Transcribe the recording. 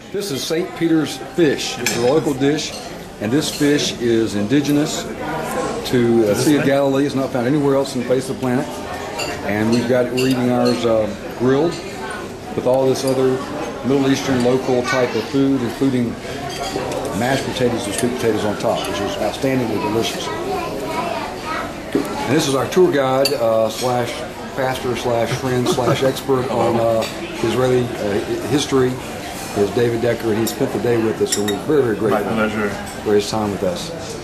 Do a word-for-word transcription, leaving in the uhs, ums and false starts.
This is Saint Peter's fish. It's a local dish, and this fish is indigenous to the Sea of Galilee. It's not found anywhere else on the face of the planet. And we've got we're eating ours uh, grilled with all this other Middle Eastern local type of food, including mashed potatoes and sweet potatoes on top, which is outstandingly delicious. And this is our tour guide uh, slash pastor slash friend slash expert on uh, Israeli uh, history. Is David Dekker, and he spent the day with us, and we're very, very grateful My pleasure. for his time with us.